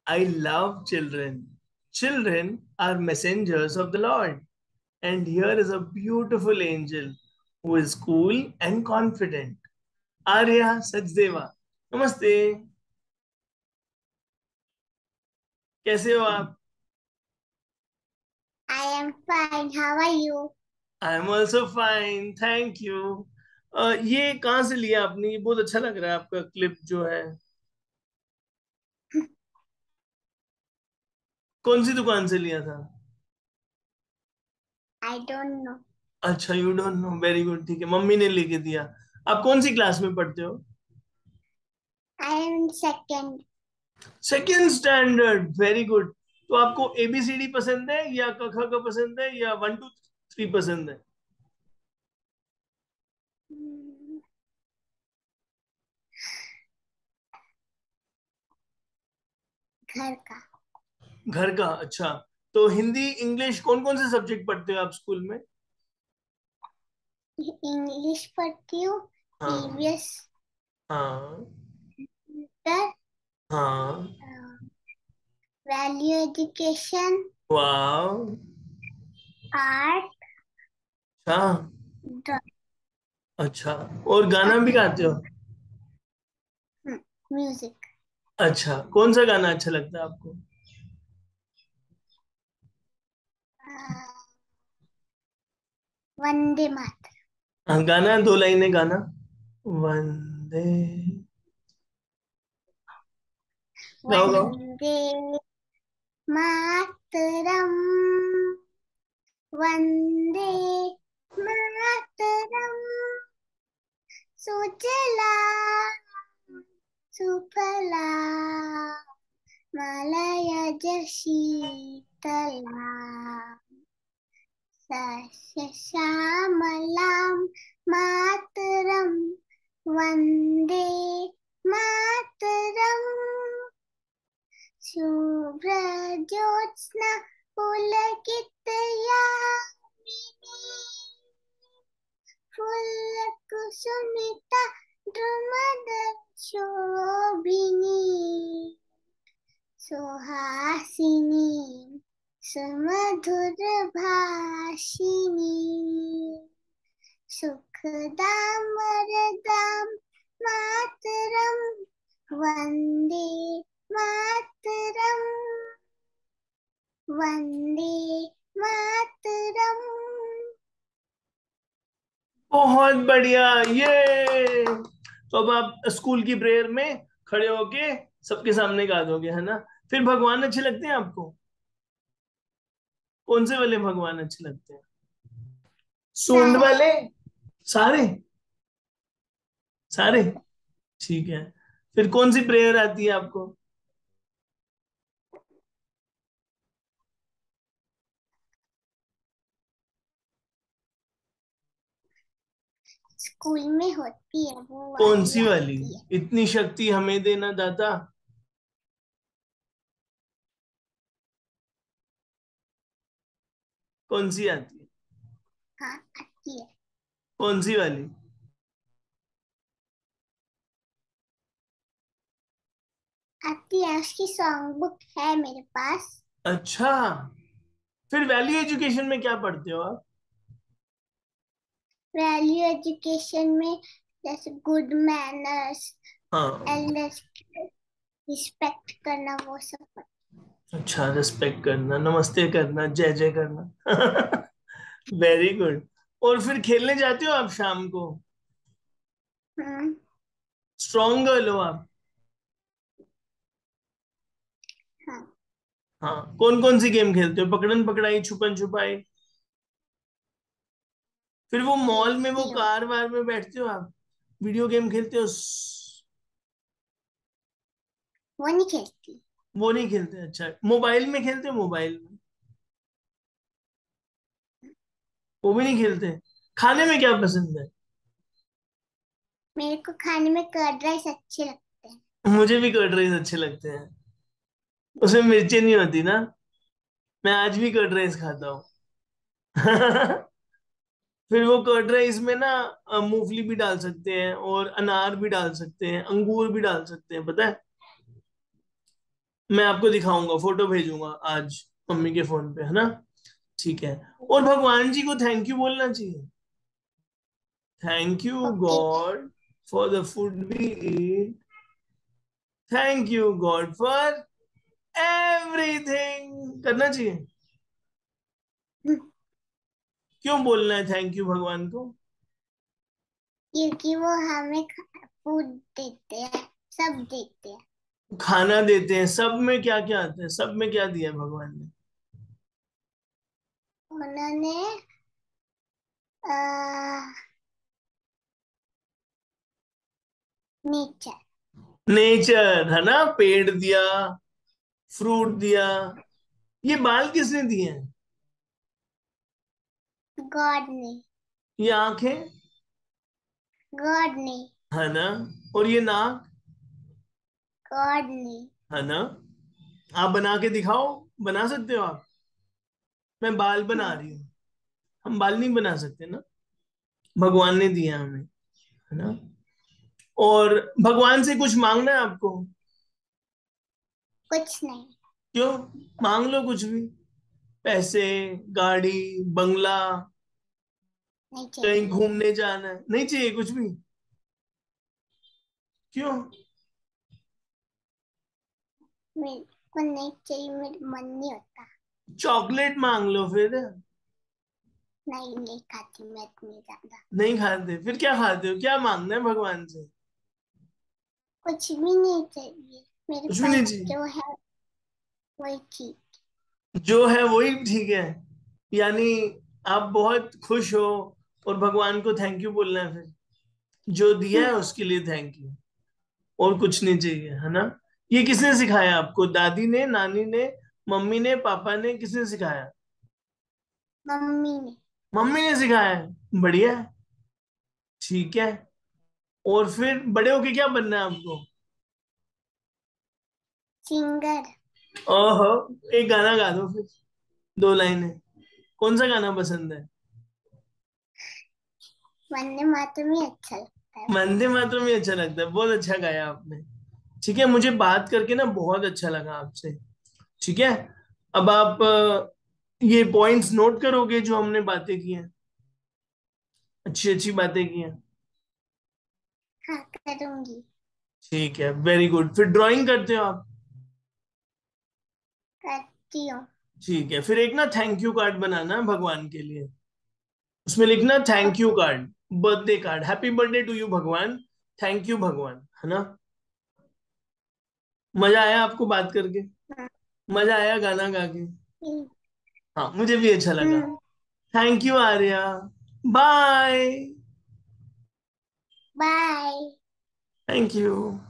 I love children. Children are messengers of the Lord. And here is a beautiful angel who is cool and confident. Arya Sachdeva. Namaste. कैसे हो आप? I am fine. How are you? I am also fine, thank you. ये कहाँ से लिया आपने? ये बहुत अच्छा लग रहा है आपका क्लिप जो है। कौन सी दुकान से लिया था? I don't know. अच्छा, you don't know, very good, ठीक है, मम्मी ने लेके दिया। आप कौन सी क्लास में पढ़ते हो? I am in second. Second standard, very good. तो आपको एबीसीडी पसंद है या क ख ग पसंद है या 1 2 3 पसंद है? Hmm, घर का। घर का, अच्छा। तो हिंदी इंग्लिश कौन कौन से सब्जेक्ट पढ़ते हो आप स्कूल में? इंग्लिश पढ़ती हूँ। हाँ। ईवीएस, हाँ। कंप्यूटर, हाँ। वैल्यू एजुकेशन, वाह। आर्ट, अच्छा। अच्छा, और गाना भी गाते हो? म्यूजिक। अच्छा, कौन सा गाना अच्छा लगता है आपको? वंदे मातरम। हाँ, गाना, 2 लाइनें गाना। वंदे। गाओ गाओ। वंदे मातरम। वंदे मातरम। सुजला सुफला मलयज शीतला सस्यश्यामलां मातरं वन्दे मातरम्। शुभ्रज्योत्स्ना पुलकितयामिनी फुल्लकुसुमिता द्रुमदर्शोभिनी सुहासिनी सुमधुर भाषिणी सुखदां वरदां मातरं वन्दे मातरं वन्दे मातरं। बहुत बढ़िया, ये। तो अब आप स्कूल की प्रेयर में खड़े होके सबके सामने गा दोगे, है ना? फिर भगवान अच्छे लगते हैं आपको? कौन से वाले भगवान अच्छे लगते हैं? सूंड सारे। वाले? सारे? सारे? ठीक है। फिर कौन सी प्रेयर आती है आपको? स्कूल में होती है वो कौन वाली सी वाली? आती है। इतनी शक्ति हमें देना दाता। कौन सी आती है? हाँ आती है। कौन सी वाली? आती है, उसकी सॉन्ग बुक है मेरे पास। अच्छा। फिर वैल्यू एजुकेशन में क्या पढ़ते हो आप? वैल्यू एजुकेशन में जैसे गुड मैनर्स, हाँ। एल्डर्स रिस्पेक्ट करना, वो सब। अच्छा, रिस्पेक्ट करना, नमस्ते करना, जय जय करना। Very good. और फिर खेलने जाते हो आप शाम को? हम्म। स्ट्रॉन्ग गर्ल हो आप? हाँ। हाँ, कौन कौन सी गेम खेलते हो? पकड़न पकड़ाई, छुपन छुपाई? फिर वो मॉल में वो खेलती हूँ। कार वार में बैठते हो आप? वीडियो गेम खेलते हो? वो नहीं खेलती। वो नहीं खेलते? अच्छा, मोबाइल में खेलते हो? मोबाइल में? वो भी नहीं खेलते? खाने में क्या पसंद है? मेरे को खाने में कर्ड राइस अच्छे लगते हैं। मुझे भी कर्ड राइस अच्छे लगते हैं। उसमें मिर्ची नहीं होती ना? मैं आज भी कर्ड राइस खाता हूँ। फिर वो कर्ड राइस में ना मूंगफली भी डाल सकते हैं और अनार भी डाल सकते हैं, अंगूर भी डाल सकते हैं, पता है? मैं आपको दिखाऊंगा, फोटो भेजूंगा आज मम्मी के फोन पे, है ना? ठीक है। और भगवान जी को थैंक यू बोलना चाहिए। Thank you okay. God for the food we eat. Thank you God for everything, करना चाहिए। क्यों बोलना है थैंक यू भगवान को? क्योंकि वो हमें फूड देते हैं, सब देते हैं। खाना देते हैं, सब में क्या क्या आता है, सब में क्या दिया है भगवान ने? उन्होंने नेचर। नेचर, है ना? पेड़ दिया, फ्रूट दिया। ये बाल किसने दिए हैं? गॉड ने। ये आंखें, गॉड ने। है ना? और ये नाक, गॉड ने। है ना? आप बना के दिखाओ, बना सकते हो आप? मैं बाल बना नहीं। रही हूँ। हम बाल नहीं बना सकते ना, भगवान ने दिया हमें, है ना? और भगवान से कुछ मांगना है आपको? कुछ नहीं। क्यों? मांग लो कुछ भी। पैसे, गाड़ी, बंगला, नहीं कहीं चाहिए। घूमने जाना है, नहीं चाहिए कुछ भी? क्यों? मेरे को नहीं चाहिए, मेरा मन नहीं होता। चॉकलेट मांग लो फिर। नहीं, नहीं खाती मैं इतनी ज्यादा। नहीं खाते फिर क्या खाते हो? क्या मांगना है भगवान से? कुछ भी नहीं चाहिए। मेरे कुछ भी नहीं पास चाहिए? जो है वही ठीक। जो है वही ठीक है? यानी आप बहुत खुश हो और भगवान को थैंक यू बोलना है फिर, जो दिया है उसके लिए थैंक यू, और कुछ नहीं चाहिए, है ना? ये किसने सिखाया आपको? दादी ने, नानी ने, मम्मी ने, पापा ने? किसने सिखाया? मम्मी ने। मम्मी ने सिखाया है, बढ़िया है। ठीक है। और फिर बड़े होके क्या बनना है आपको? सिंगर। ओहो, एक गाना गा दो फिर, दो लाइनें। कौन सा गाना पसंद है? वंदे मातरम ही अच्छा लगता है मुझे। वंदे मातरम ही अच्छा लगता है, बहुत अच्छा गाया आपने। ठीक है, मुझे बात करके ना बहुत अच्छा लगा आपसे। ठीक है। अब आप ये पॉइंट्स नोट करोगे जो हमने बातें की हैं, अच्छी अच्छी बातें की हैं। हाँ, करूंगी। ठीक है, वेरी गुड। फिर ड्राइंग करते हो आप? करती हूँ। ठीक है, फिर एक ना थैंक यू कार्ड बनाना है भगवान के लिए। उसमें लिखना thank you okay. Card, birthday card, happy birthday to you भगवान, थैंक यू भगवान, है ना? मजा आया आपको बात करके? हाँ। मजा आया गाना गा के? हम्म। हाँ, मुझे भी अच्छा लगा। Thank you Arya. Bye. Bye. Thank you.